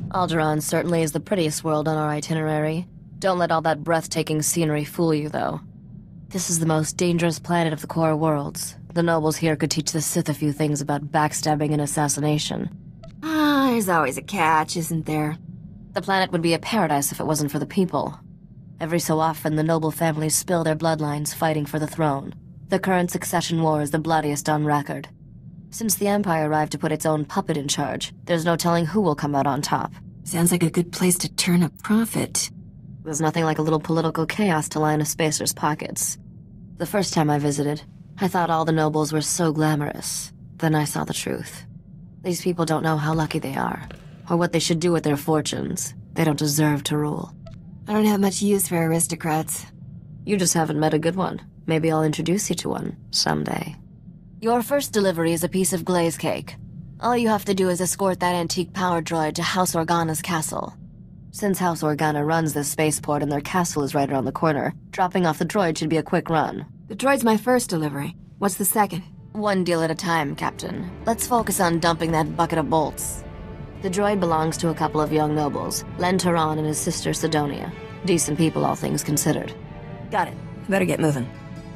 Alderaan certainly is the prettiest world on our itinerary. Don't let all that breathtaking scenery fool you, though. This is the most dangerous planet of the core worlds. The nobles here could teach the Sith a few things about backstabbing and assassination. There's always a catch, isn't there? The planet would be a paradise if it wasn't for the people. Every so often, the noble families spill their bloodlines fighting for the throne. The current succession war is the bloodiest on record. Since the Empire arrived to put its own puppet in charge, there's no telling who will come out on top. Sounds like a good place to turn a profit. There's nothing like a little political chaos to line a spacer's pockets. The first time I visited, I thought all the nobles were so glamorous. Then I saw the truth. These people don't know how lucky they are, or what they should do with their fortunes. They don't deserve to rule. I don't have much use for aristocrats. You just haven't met a good one. Maybe I'll introduce you to one, someday. Your first delivery is a piece of glaze cake. All you have to do is escort that antique power droid to House Organa's castle. Since House Organa runs this spaceport and their castle is right around the corner, dropping off the droid should be a quick run. The droid's my first delivery. What's the second? One deal at a time, Captain. Let's focus on dumping that bucket of bolts. The droid belongs to a couple of young nobles, Len Taran and his sister Sidonia. Decent people, all things considered. Got it. Better get moving.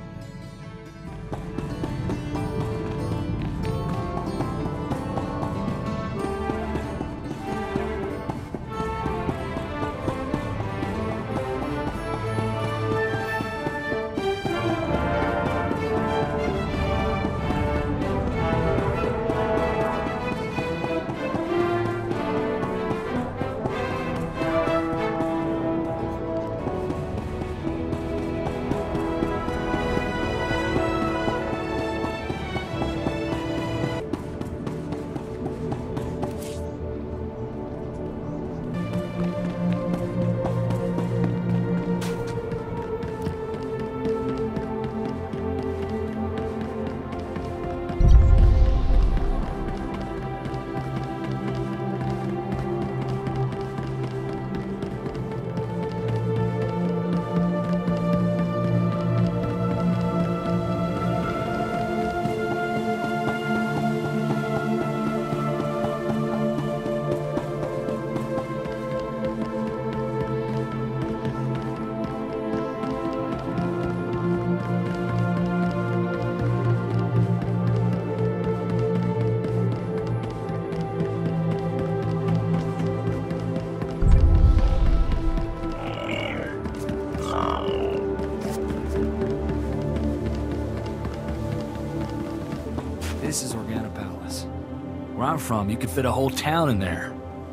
This is Organa Palace. Where I'm from, you could fit a whole town in there.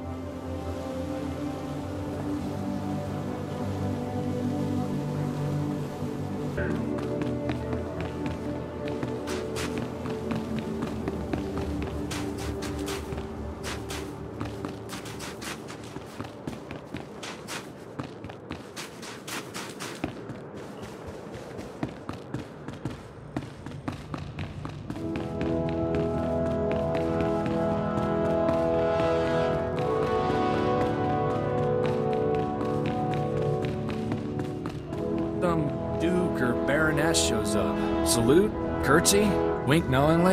Some duke or baroness shows up. Salute, curtsy, wink knowingly.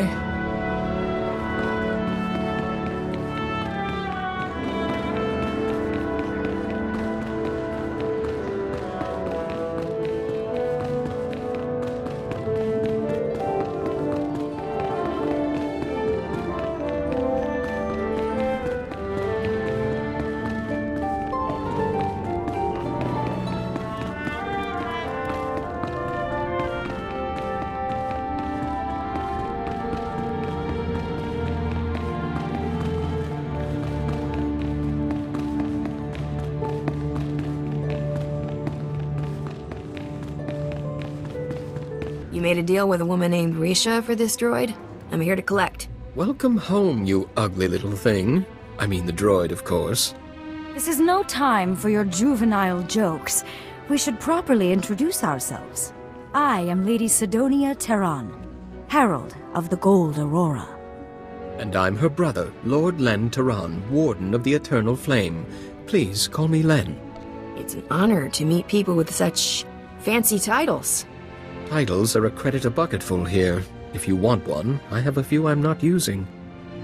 You made a deal with a woman named Risha for this droid? I'm here to collect. Welcome home, you ugly little thing. I mean the droid, of course. This is no time for your juvenile jokes. We should properly introduce ourselves. I am Lady Sidonia Terran, Herald of the Gold Aurora. And I'm her brother, Lord Len Taran, Warden of the Eternal Flame. Please call me Len. It's an honor to meet people with such fancy titles. Titles are a credit a bucketful here. If you want one, I have a few I'm not using.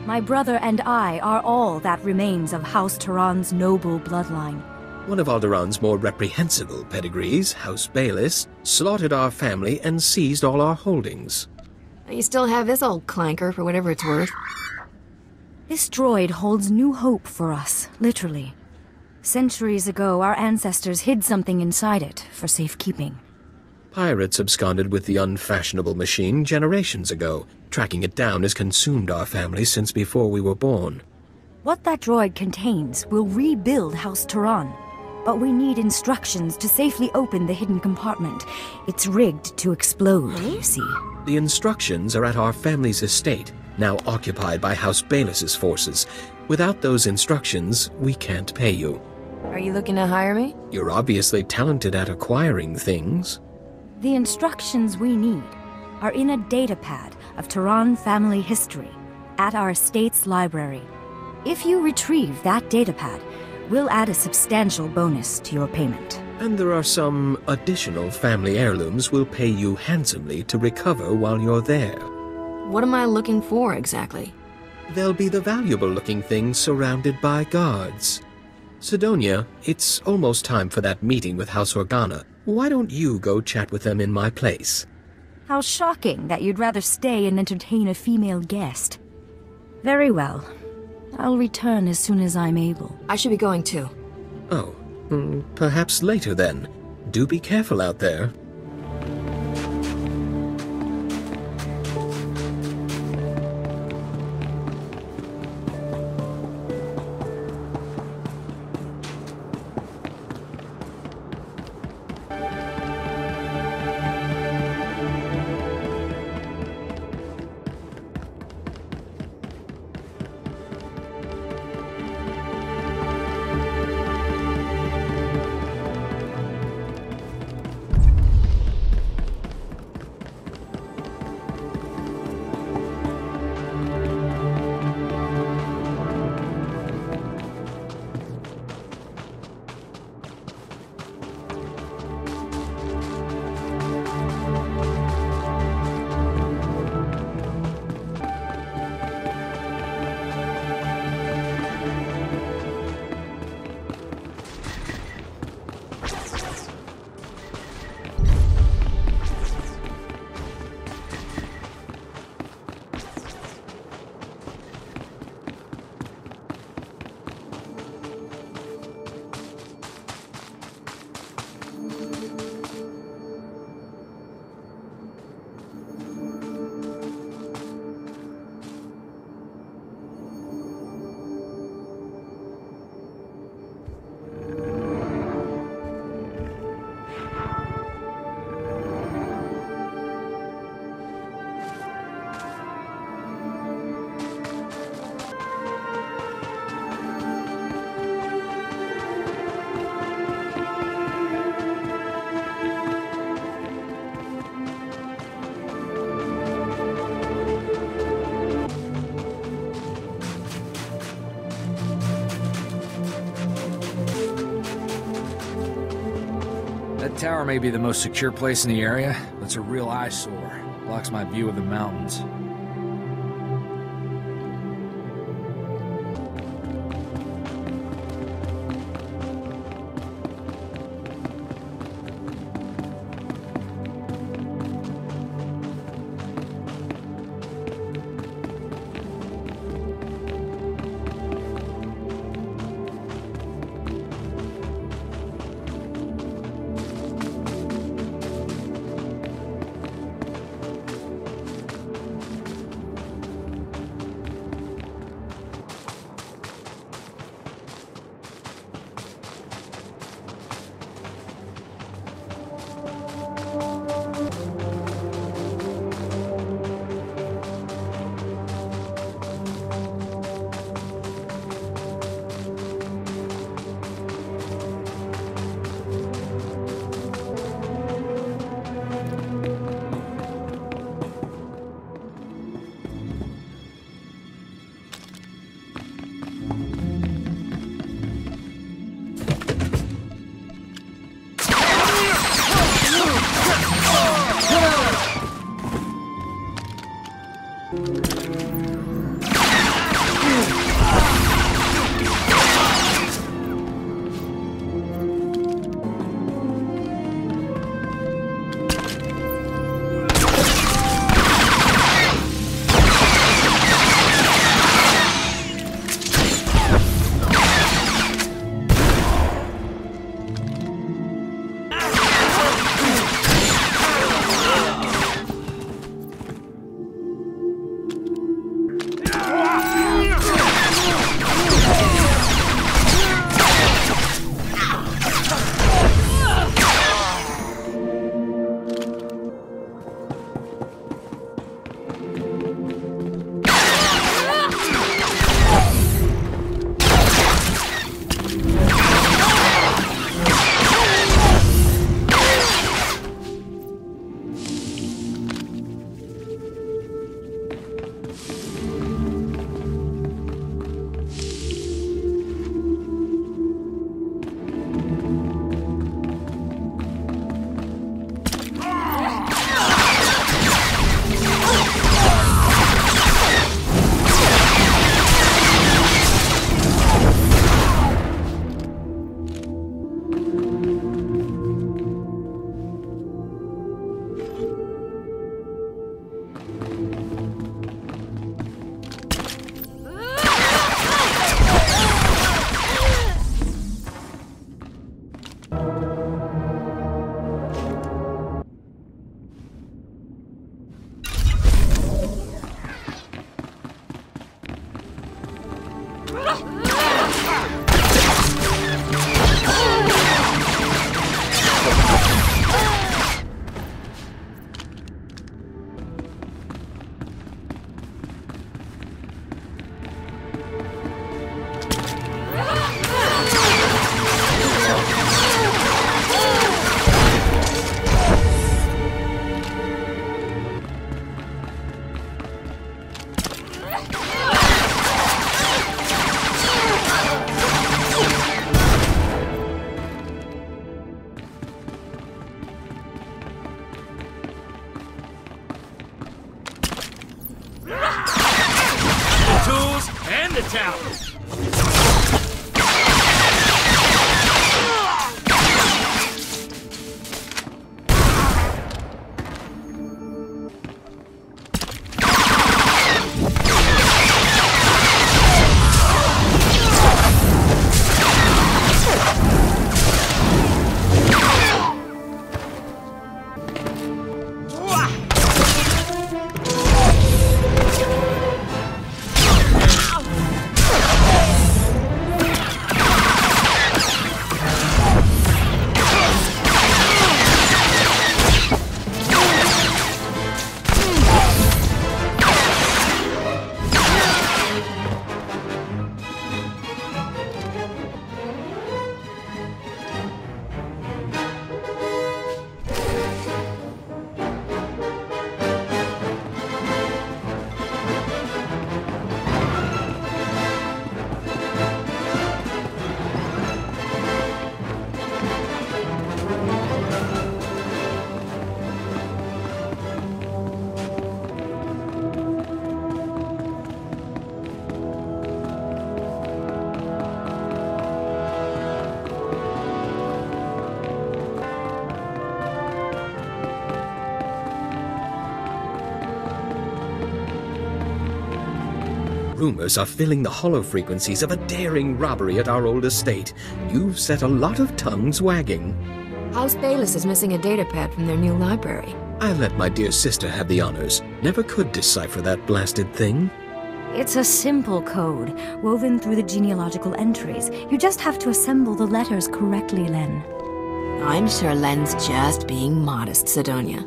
My brother and I are all that remains of House Tehran's noble bloodline. One of Alderaan's more reprehensible pedigrees, House Bayless, slaughtered our family and seized all our holdings. You still have this old clanker for whatever it's worth. This droid holds new hope for us, literally. Centuries ago, our ancestors hid something inside it for safekeeping. Pirates absconded with the unfashionable machine generations ago. Tracking it down has consumed our family since before we were born. What that droid contains will rebuild House Tehran. But we need instructions to safely open the hidden compartment. It's rigged to explode, you see. The instructions are at our family's estate, now occupied by House Bayless's forces. Without those instructions, we can't pay you. Are you looking to hire me? You're obviously talented at acquiring things. The instructions we need are in a datapad of Tehran family history at our estate's library. If you retrieve that datapad, we'll add a substantial bonus to your payment. And there are some additional family heirlooms we'll pay you handsomely to recover while you're there. What am I looking for, exactly? They'll be the valuable-looking things surrounded by guards. Sidonia, it's almost time for that meeting with House Organa. Why don't you go chat with them in my place? How shocking that you'd rather stay and entertain a female guest. Very well. I'll return as soon as I'm able. I should be going too. Oh, perhaps later then. Do be careful out there. That tower may be the most secure place in the area, but it's a real eyesore. Blocks my view of the mountains. town! Rumors are filling the hollow frequencies of a daring robbery at our old estate. You've set a lot of tongues wagging. House Bayless is missing a datapad from their new library. I'll let my dear sister have the honors. Never could decipher that blasted thing. It's a simple code, woven through the genealogical entries. You just have to assemble the letters correctly, Len. I'm sure Len's just being modest, Sidonia.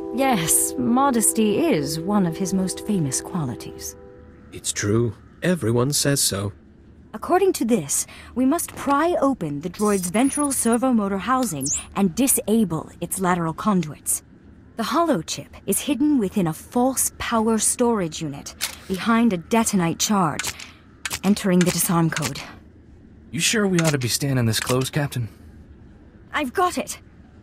Yes, modesty is one of his most famous qualities. It's true. Everyone says so. According to this, we must pry open the droid's ventral servomotor housing and disable its lateral conduits. The holochip is hidden within a false power storage unit, behind a detonite charge, entering the disarm code. You sure we ought to be standing this close, Captain? I've got it!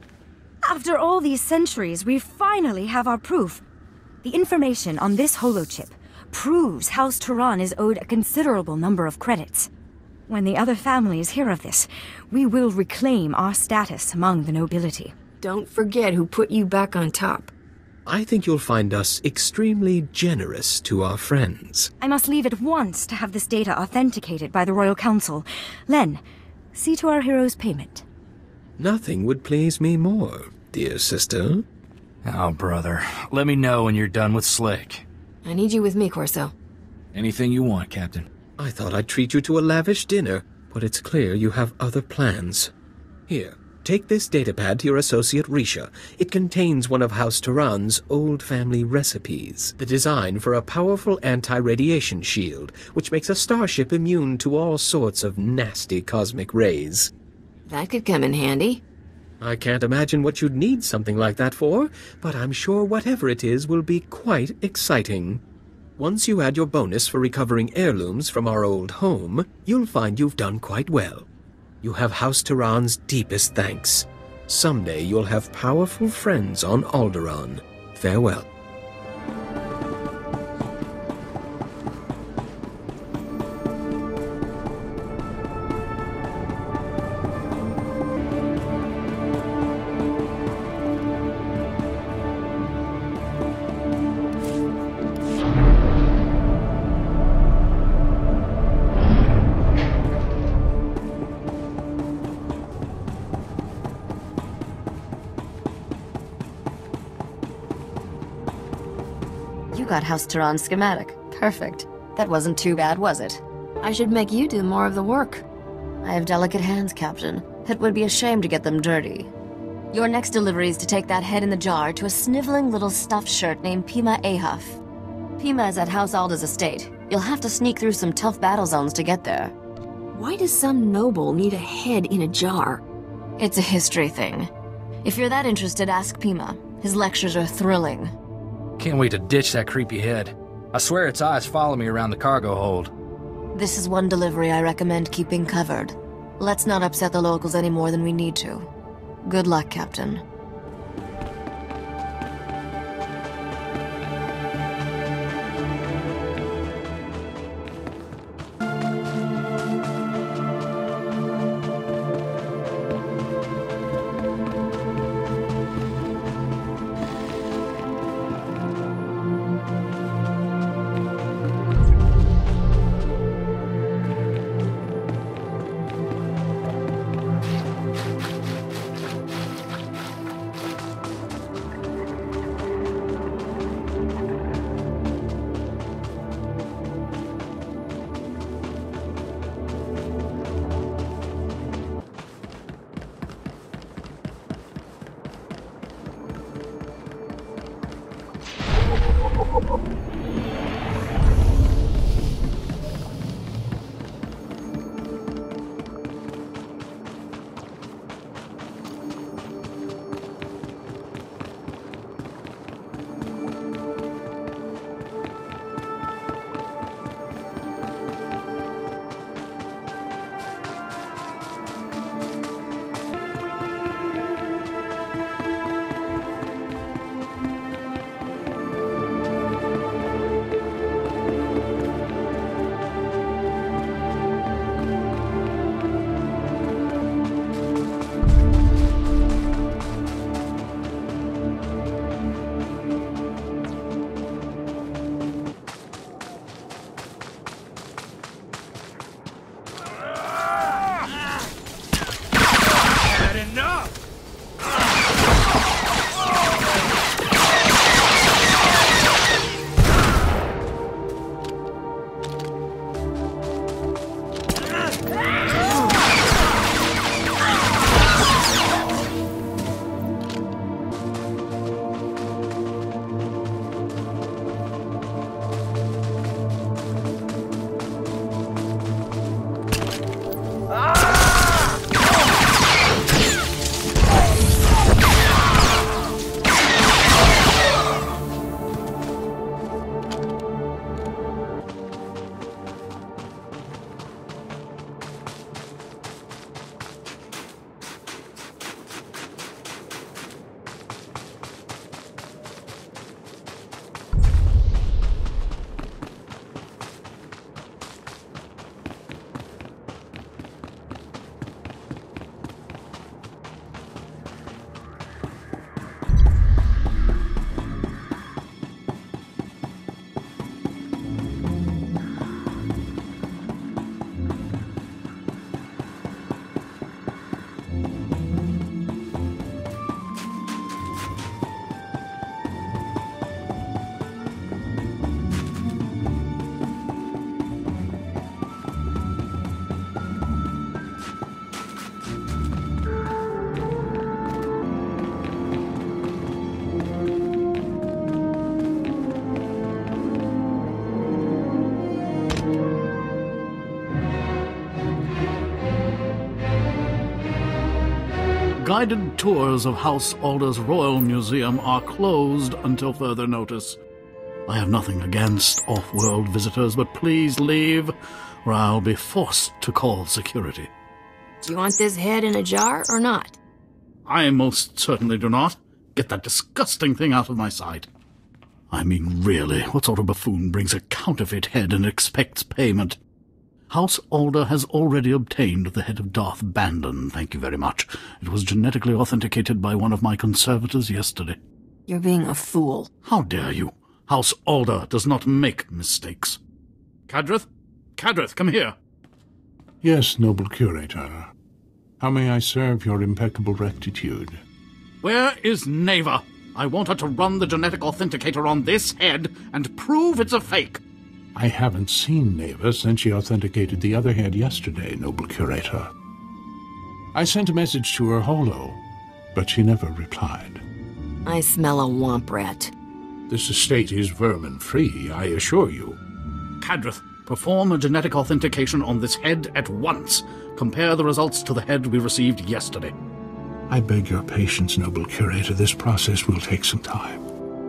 After all these centuries, we finally have our proof. The information on this holochip proves House Turan is owed a considerable number of credits. When the other families hear of this, we will reclaim our status among the nobility. Don't forget who put you back on top. I think you'll find us extremely generous to our friends. I must leave at once to have this data authenticated by the Royal Council. Len, see to our hero's payment. Nothing would please me more, dear sister. Oh, brother. Let me know when you're done with Slick. I need you with me, Corso. Anything you want, Captain. I thought I'd treat you to a lavish dinner, but it's clear you have other plans. Here, take this datapad to your associate Risha. It contains one of House Turan's old family recipes. The design for a powerful anti-radiation shield, which makes a starship immune to all sorts of nasty cosmic rays. That could come in handy. I can't imagine what you'd need something like that for, but I'm sure whatever it is will be quite exciting. Once you add your bonus for recovering heirlooms from our old home, you'll find you've done quite well. You have House Turan's deepest thanks. Someday you'll have powerful friends on Alderaan. Farewell. You got House Turan's schematic. Perfect. That wasn't too bad, was it? I should make you do more of the work. I have delicate hands, Captain. It would be a shame to get them dirty. Your next delivery is to take that head in the jar to a sniveling little stuffed shirt named Pima Ahaf. Pima is at House Alda's estate. You'll have to sneak through some tough battle zones to get there. Why does some noble need a head in a jar? It's a history thing. If you're that interested, ask Pima. His lectures are thrilling. Can't wait to ditch that creepy head. I swear its eyes follow me around the cargo hold. This is one delivery I recommend keeping covered. Let's not upset the locals any more than we need to. Good luck, Captain. Guided tours of House Alder's Royal Museum are closed until further notice. I have nothing against off-world visitors, but please leave, or I'll be forced to call security. Do you want this head in a jar or not? I most certainly do not. Get that disgusting thing out of my sight. I mean, really, what sort of buffoon brings a counterfeit head and expects payment? House Alder has already obtained the head of Darth Bandon, thank you very much. It was genetically authenticated by one of my conservators yesterday. You're being a fool. How dare you? House Alder does not make mistakes. Cadrith? Cadrith, come here. Yes, noble curator. How may I serve your impeccable rectitude? Where is Neva? I want her to run the genetic authenticator on this head and prove it's a fake. I haven't seen Neva since she authenticated the other head yesterday, noble curator. I sent a message to her holo, but she never replied. I smell a womp rat. This estate is vermin-free, I assure you. Cadrith, perform a genetic authentication on this head at once. Compare the results to the head we received yesterday. I beg your patience, noble curator. This process will take some time.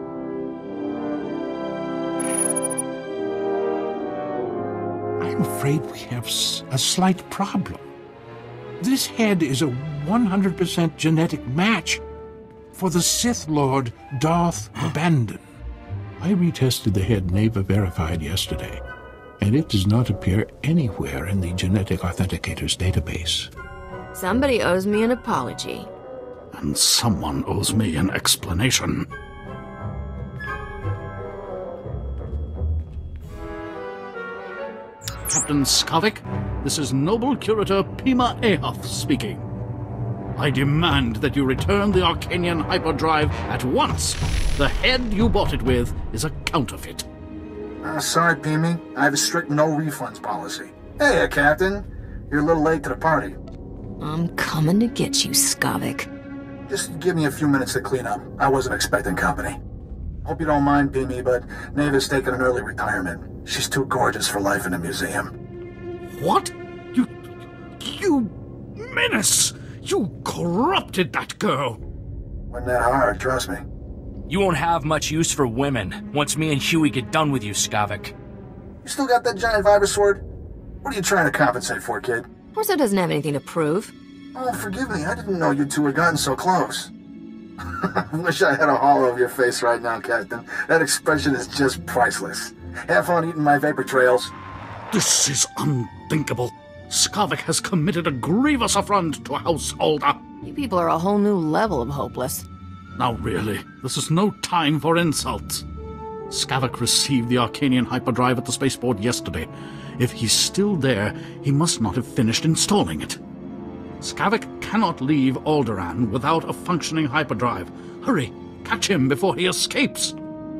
I'm afraid we have a slight problem. This head is a 100% genetic match for the Sith Lord Darth Bandon. I retested the head Neva verified yesterday, and it does not appear anywhere in the genetic authenticator's database. Somebody owes me an apology. And someone owes me an explanation. Captain Skavik, this is Noble Curator Pima Ahoth speaking. I demand that you return the Arcanian hyperdrive at once. The head you bought it with is a counterfeit. Sorry, Pimi. I have a strict no refunds policy. Hey, Captain. You're a little late to the party. I'm coming to get you, Skavik. Just give me a few minutes to clean up. I wasn't expecting company. Hope you don't mind, Beamy, but Neva's taking an early retirement. She's too gorgeous for life in a museum. What? You menace! You corrupted that girl! Wasn't that hard, trust me. You won't have much use for women once me and Huey get done with you, Skavik. You still got that giant vibra-sword? What are you trying to compensate for, kid? Orso doesn't have anything to prove. Oh, forgive me, I didn't know you two had gotten so close. Wish I had a hollow of your face right now, Captain. That expression is just priceless. Have fun eating my vapor trails. This is unthinkable. Skavik has committed a grievous affront to House Alda. You people are a whole new level of hopeless. Now really, this is no time for insults. Skavik received the Arcanian hyperdrive at the spaceport yesterday. If he's still there, he must not have finished installing it. Skavik cannot leave Alderaan without a functioning hyperdrive. Hurry, catch him before he escapes.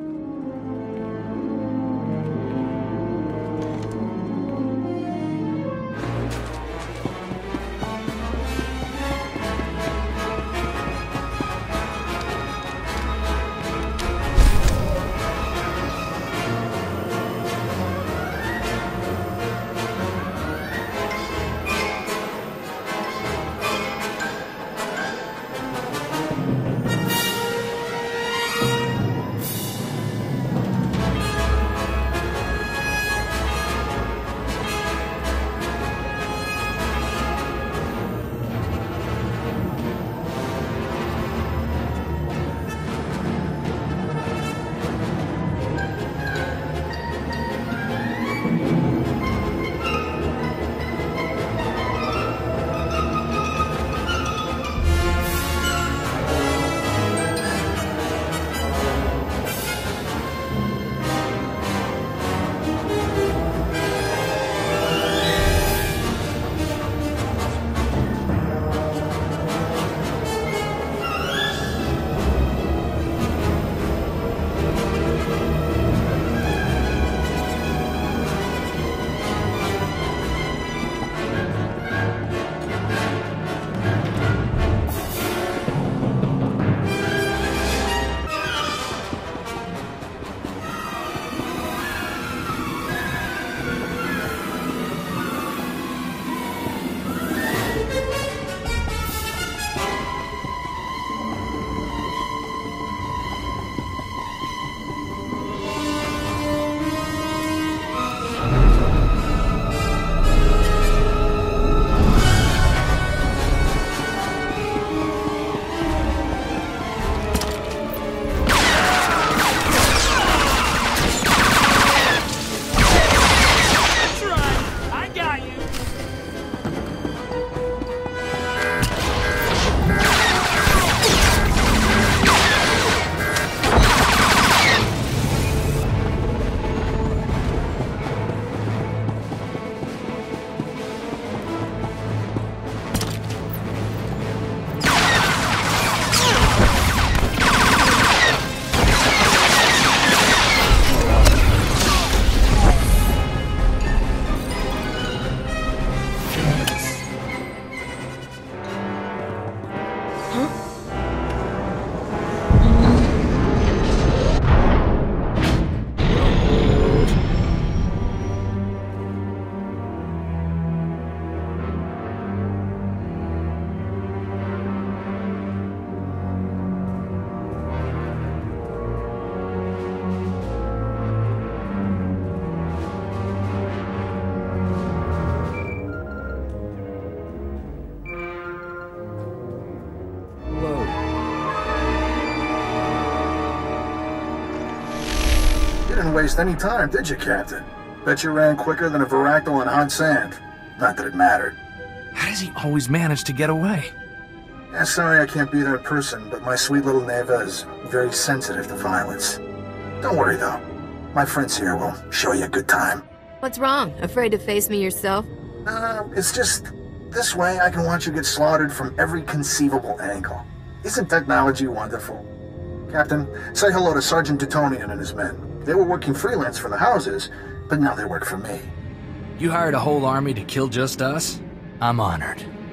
Didn't waste any time, did you, Captain? Bet you ran quicker than a Varactyl on hot sand. Not that it mattered. How does he always manage to get away? Yeah, sorry I can't be there in person, but my sweet little Neva is very sensitive to violence. Don't worry, though. My friends here will show you a good time. What's wrong? Afraid to face me yourself? It's just... this way I can watch you get slaughtered from every conceivable angle. Isn't technology wonderful? Captain, say hello to Sergeant Teutonian and his men. They were working freelance for the houses, but now they work for me. You hired a whole army to kill just us? I'm honored.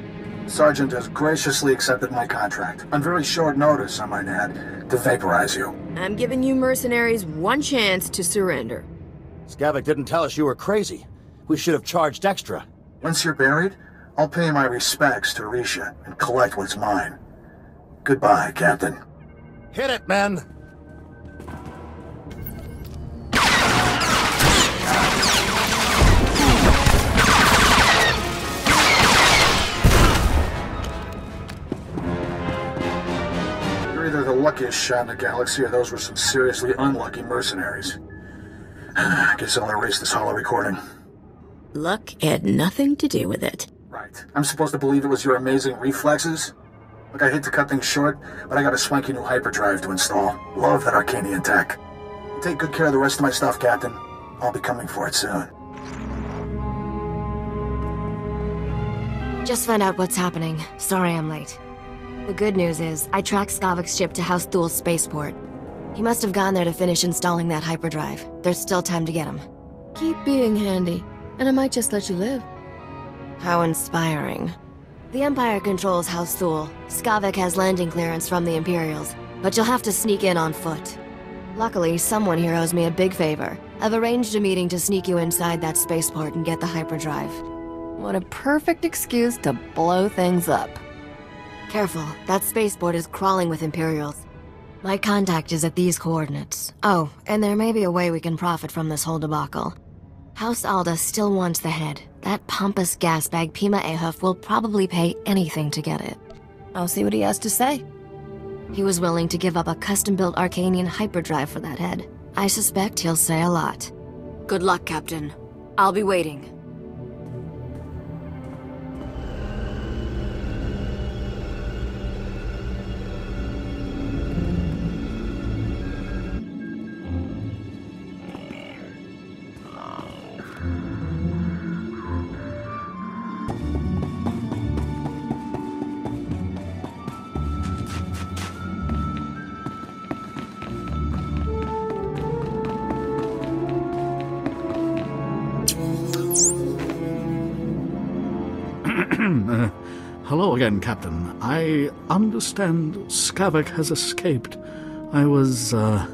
Sergeant has graciously accepted my contract, on very short notice, I might add, to vaporize you. I'm giving you mercenaries one chance to surrender. Skavak didn't tell us you were crazy. We should have charged extra. Once you're buried, I'll pay my respects to Risha and collect what's mine. Goodbye, Captain. Hit it, men! You're either the luckiest shot in the galaxy or those were some seriously unlucky mercenaries. I guess I'll erase this holo recording. Luck had nothing to do with it. Right. I'm supposed to believe it was your amazing reflexes? Look, I hate to cut things short, but I got a swanky new hyperdrive to install. Love that Arcanian tech. Take good care of the rest of my stuff, Captain. I'll be coming for it soon. Just found out what's happening. Sorry I'm late. The good news is, I tracked Skavak's ship to House Thul's spaceport. He must have gone there to finish installing that hyperdrive. There's still time to get him. Keep being handy, and I might just let you live. How inspiring. The Empire controls House Thul. Skavak has landing clearance from the Imperials, but you'll have to sneak in on foot. Luckily, someone here owes me a big favor. I've arranged a meeting to sneak you inside that spaceport and get the hyperdrive. What a perfect excuse to blow things up. Careful, that spaceport is crawling with Imperials. My contact is at these coordinates. Oh, and there may be a way we can profit from this whole debacle. House Alda still wants the head. That pompous gasbag Pima Ahuf will probably pay anything to get it. I'll see what he has to say. He was willing to give up a custom-built Arcanian hyperdrive for that head. I suspect he'll say a lot. Good luck, Captain. I'll be waiting. Hello again, Captain. I understand Skavak has escaped. I was,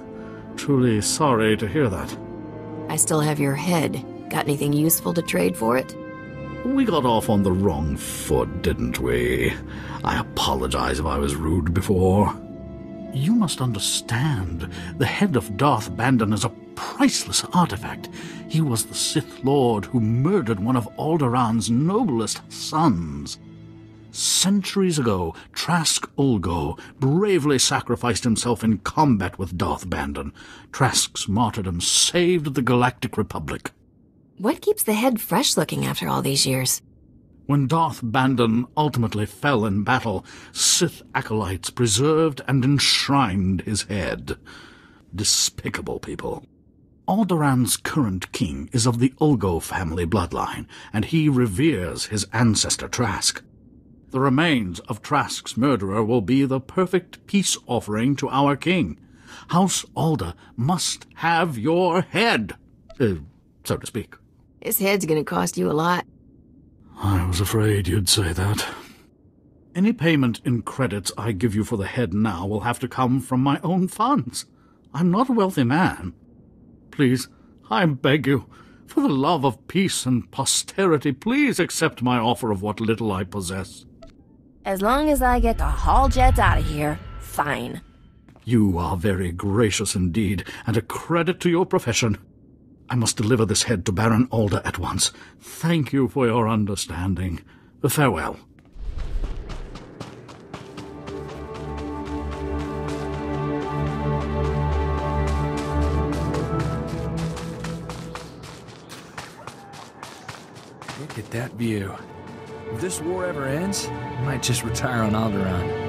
truly sorry to hear that. I still have your head. Got anything useful to trade for it? We got off on the wrong foot, didn't we? I apologize if I was rude before. You must understand, the head of Darth Bandon is a priceless artifact. He was the Sith Lord who murdered one of Alderaan's noblest sons. Centuries ago, Trask Ulgo bravely sacrificed himself in combat with Darth Bandon. Trask's martyrdom saved the Galactic Republic. What keeps the head fresh-looking after all these years? When Darth Bandon ultimately fell in battle, Sith acolytes preserved and enshrined his head. Despicable people. Alderaan's current king is of the Ulgo family bloodline, and he reveres his ancestor Trask. The remains of Trask's murderer will be the perfect peace offering to our king. House Alda must have your head, so to speak. His head's gonna cost you a lot. I was afraid you'd say that. Any payment in credits I give you for the head now will have to come from my own funds. I'm not a wealthy man. Please, I beg you, for the love of peace and posterity, please accept my offer of what little I possess. As long as I get the haul jets out of here, fine. You are very gracious indeed, and a credit to your profession. I must deliver this head to Baron Alda at once. Thank you for your understanding. Farewell. Look at that view. If this war ever ends, I might just retire on Alderaan.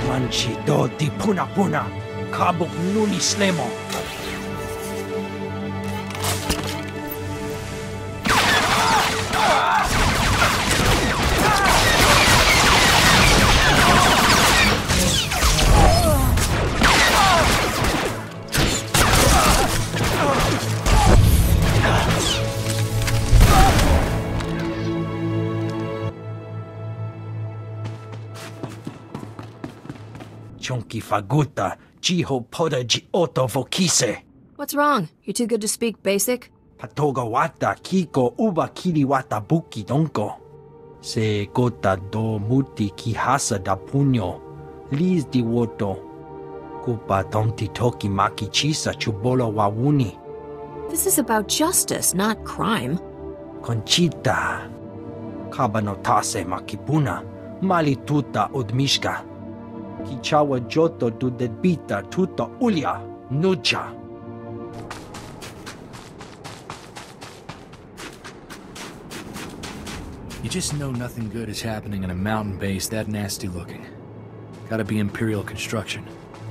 Manchi do di puna puna, kabuk nuni slemo. Chonki faguta, jiho poda ji oto vokise. What's wrong? You too good to speak basic? Patoga wata kiko uba kiri wata buki donko. Se gota do muti kihasa da puño. Liz di woto. Kupa tonti toki maki chisa chubolo wawuni. This is about justice, not crime. Conchita. Kabanotase makipuna. Malituta odmishka. Kichawa joto du debita tuta ulya. Nucha. You just know nothing good is happening in a mountain base that nasty looking. Gotta be Imperial construction.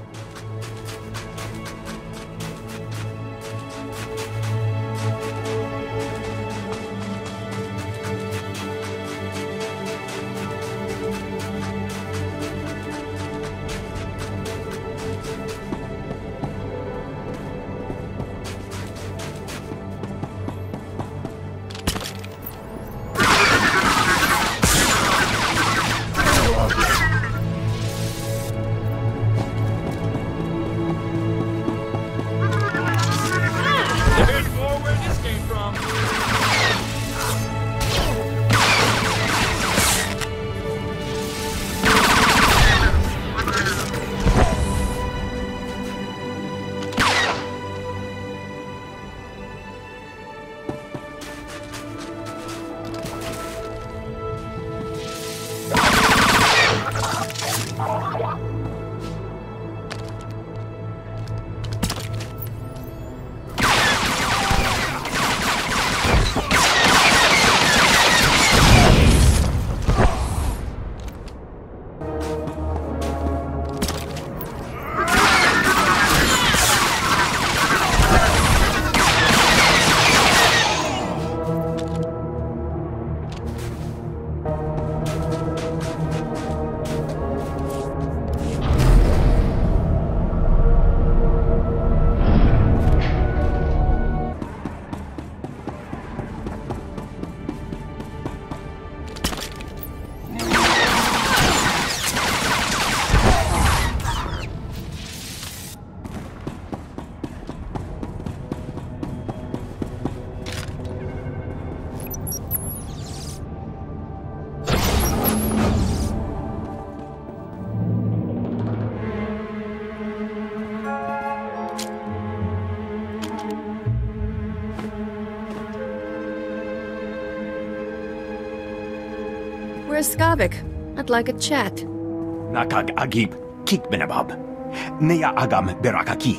Where's Skavik? I'd like a chat. Nakag agib kikbenabab. Neya agam berakaki.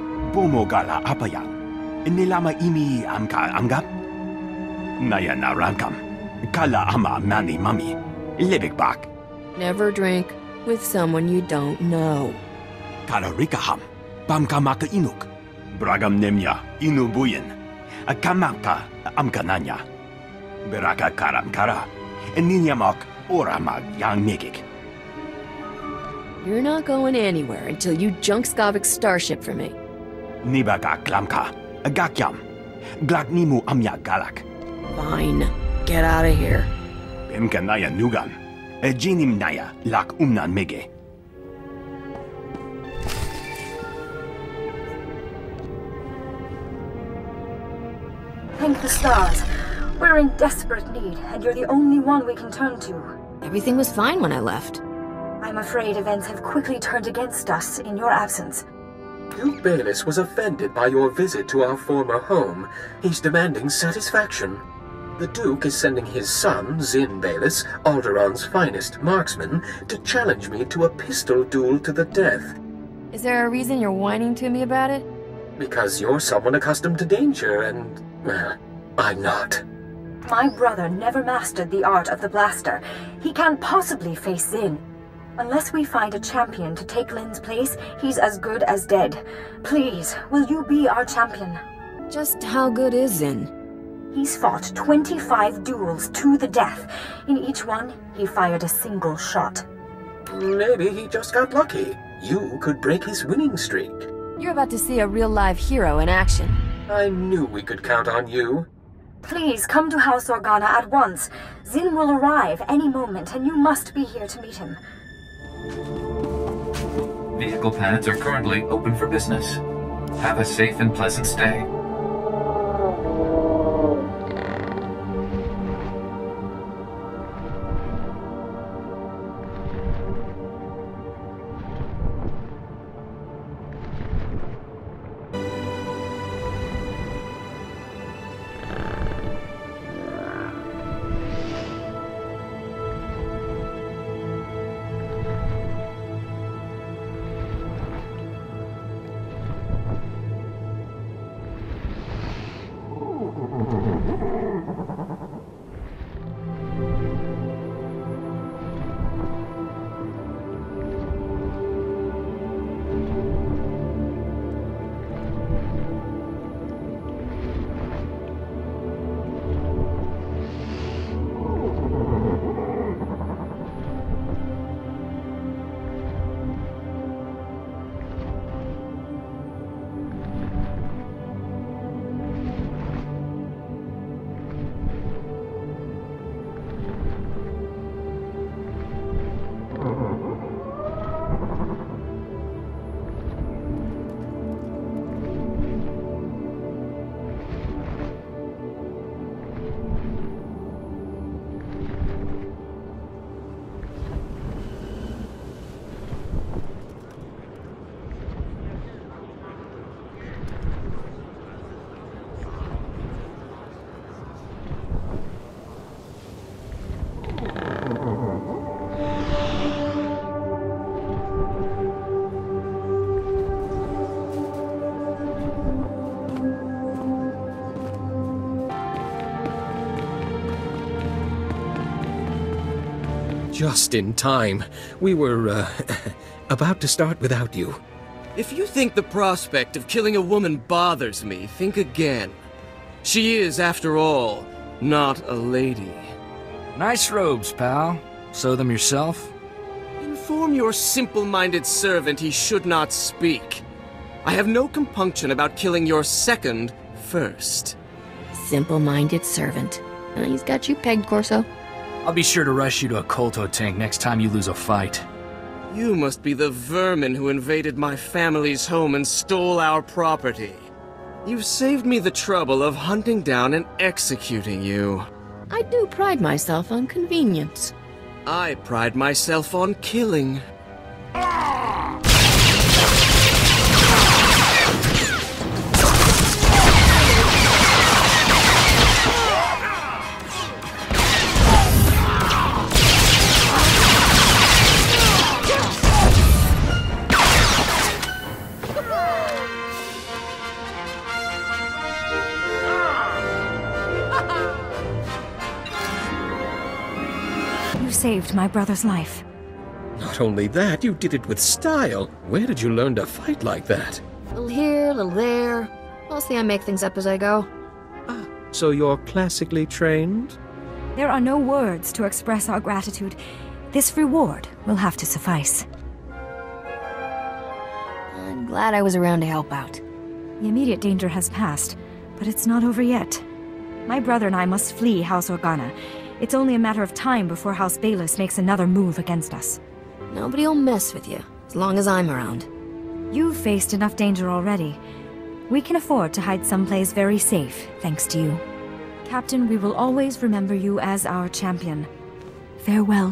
Bomogala apaya. Nilama imi amka amgap. Naya narankam. Kala ama mani mami. Libikbak. Never drink with someone you don't know. Kala rikaham. Pamkamaka inuk. Bragam nemya inubuyin. Akamaka amkananya. Beraka karam kara. Ninyamak oramag yang migik. You're not going anywhere until you junk Skavik's starship for me. Nibaga klamka. Agakyam. Glaknimu amya galak. Fine. Get out of here. Pimkanaya nugan. Jinim naya lak umnan mege. Thank the stars. We're in desperate need, and you're the only one we can turn to. Everything was fine when I left. I'm afraid events have quickly turned against us in your absence. Duke Bayless was offended by your visit to our former home. He's demanding satisfaction. The Duke is sending his son, Zin Bayless, Alderán's finest marksman, to challenge me to a pistol duel to the death. Is there a reason you're whining to me about it? Because you're someone accustomed to danger, and, well, I'm not. My brother never mastered the art of the blaster. He can't possibly face Zin. Unless we find a champion to take Lin's place, he's as good as dead. Please, will you be our champion? Just how good is Zin? He's fought 25 duels to the death. In each one, he fired a single shot. Maybe he just got lucky. You could break his winning streak. You're about to see a real-live hero in action. I knew we could count on you. Please, come to House Organa at once. Zin will arrive any moment, and you must be here to meet him. Vehicle pads are currently open for business. Have a safe and pleasant stay. Just in time. We were, about to start without you. If you think the prospect of killing a woman bothers me, think again. She is, after all, not a lady. Nice robes, pal. Sew them yourself? Inform your simple-minded servant he should not speak. I have no compunction about killing your second first. Simple-minded servant. He's got you pegged, Corso. I'll be sure to rush you to a Kolto tank next time you lose a fight. You must be the vermin who invaded my family's home and stole our property. You've saved me the trouble of hunting down and executing you. I do pride myself on convenience. I pride myself on killing. You saved my brother's life. Not only that, you did it with style. Where did you learn to fight like that? Little here, little there. Mostly I make things up as I go. So you're classically trained? There are no words to express our gratitude. This reward will have to suffice. I'm glad I was around to help out. The immediate danger has passed, but it's not over yet. My brother and I must flee House Organa. It's only a matter of time before House Bayless makes another move against us. Nobody'll mess with you, as long as I'm around. You've faced enough danger already. We can afford to hide someplace very safe, thanks to you. Captain, we will always remember you as our champion. Farewell.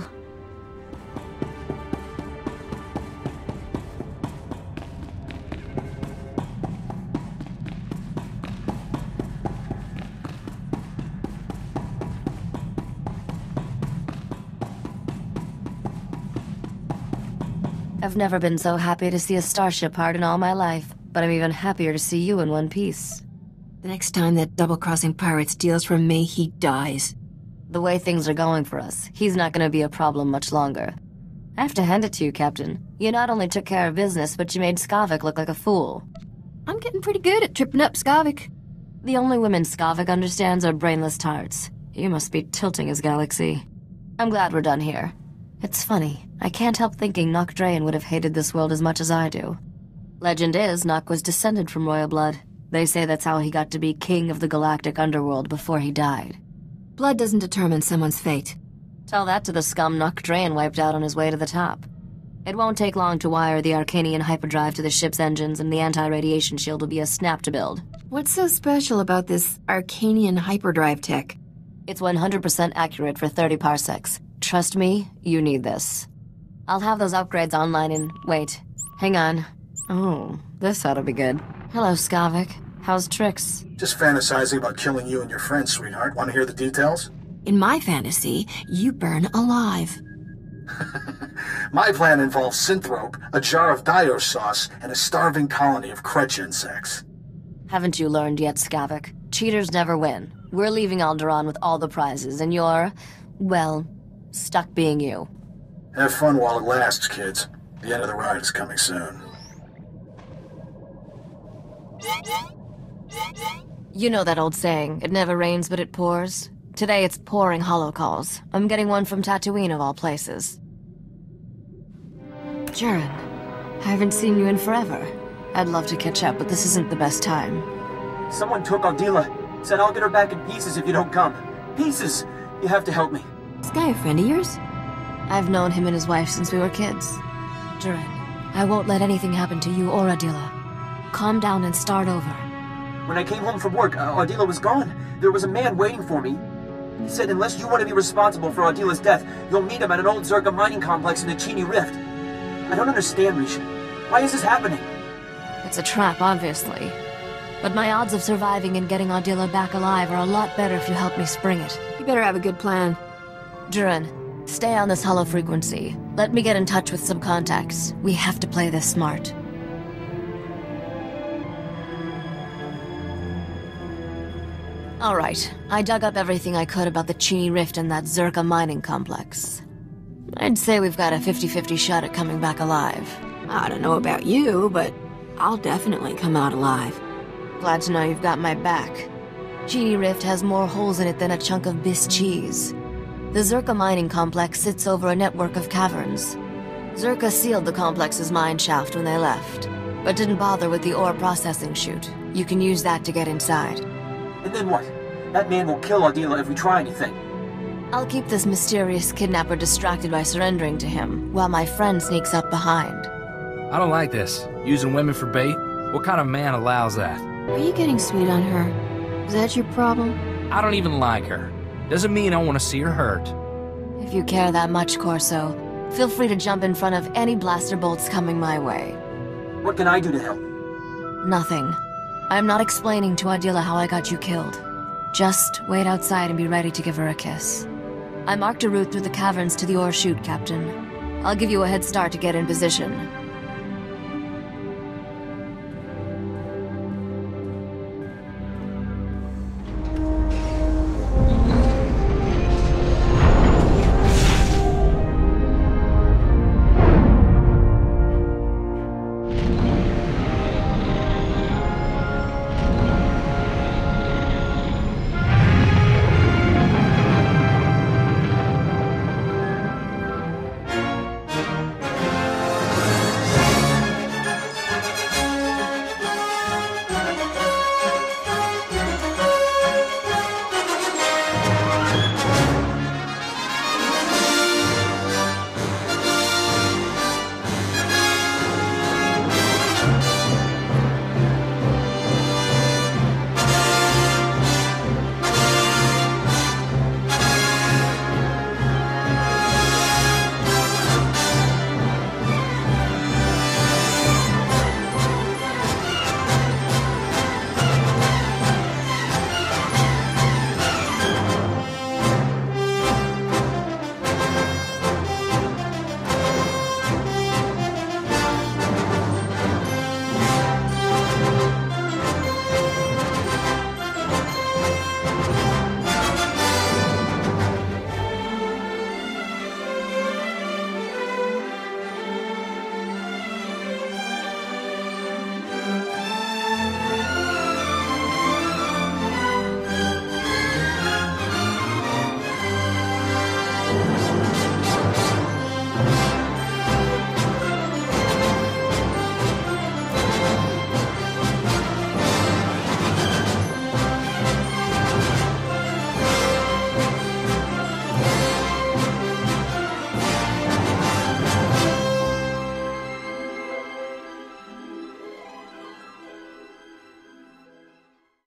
I've never been so happy to see a starship part in all my life, but I'm even happier to see you in one piece. The next time that double-crossing pirate steals from me, he dies. The way things are going for us, he's not gonna be a problem much longer. I have to hand it to you, Captain. You not only took care of business, but you made Skavik look like a fool. I'm getting pretty good at tripping up Skavik. The only women Skavik understands are brainless tarts. You must be tilting his galaxy. I'm glad we're done here. It's funny, I can't help thinking Nock Draen would have hated this world as much as I do. Legend is, Nock was descended from royal blood. They say that's how he got to be king of the galactic underworld before he died. Blood doesn't determine someone's fate. Tell that to the scum Nock Draen wiped out on his way to the top. It won't take long to wire the Arcanian hyperdrive to the ship's engines, and the anti-radiation shield will be a snap to build. What's so special about this Arcanian hyperdrive tech? It's 100% accurate for 30 parsecs. Trust me, you need this. I'll have those upgrades online in... wait. Hang on. Oh, this ought to be good. Hello, Skavik. How's Trix? Just fantasizing about killing you and your friends, sweetheart. Want to hear the details? In my fantasy, you burn alive. My plan involves synthrope, a jar of Dior sauce, and a starving colony of Kretch insects. Haven't you learned yet, Skavik? Cheaters never win. We're leaving Alderaan with all the prizes, and you're... well, stuck being you. Have fun while it lasts, kids. The end of the ride is coming soon. You know that old saying, it never rains but it pours? Today it's pouring holocalls. I'm getting one from Tatooine of all places. Jaren, I haven't seen you in forever. I'd love to catch up, but this isn't the best time. Someone took Ardila. Said I'll get her back in pieces if you don't come. Pieces! You have to help me. This guy a friend of yours? I've known him and his wife since we were kids. Jaren, I won't let anything happen to you or Ardila. Calm down and start over. When I came home from work, Ardila was gone. There was a man waiting for me. He said unless you want to be responsible for Ardila's death, you'll meet him at an old Zerka mining complex in the Chini Rift. I don't understand, Risha. Why is this happening? It's a trap, obviously. But my odds of surviving and getting Ardila back alive are a lot better if you help me spring it. You better have a good plan. Jaren, stay on this hollow frequency. Let me get in touch with some contacts. We have to play this smart. Alright, I dug up everything I could about the Chini Rift and that Zerka mining complex. I'd say we've got a 50-50 shot at coming back alive. I don't know about you, but I'll definitely come out alive. Glad to know you've got my back. Chini Rift has more holes in it than a chunk of Biss cheese. The Zerka mining complex sits over a network of caverns. Zerka sealed the complex's mine shaft when they left, but didn't bother with the ore processing chute. You can use that to get inside. And then what? That man will kill Ardila if we try anything. I'll keep this mysterious kidnapper distracted by surrendering to him, while my friend sneaks up behind. I don't like this. Using women for bait? What kind of man allows that? Are you getting sweet on her? Is that your problem? I don't even like her. Doesn't mean I want to see her hurt. If you care that much, Corso, feel free to jump in front of any blaster bolts coming my way. What can I do to help? Nothing. I'm not explaining to Ardila how I got you killed. Just wait outside and be ready to give her a kiss. I marked a route through the caverns to the ore chute, Captain. I'll give you a head start to get in position.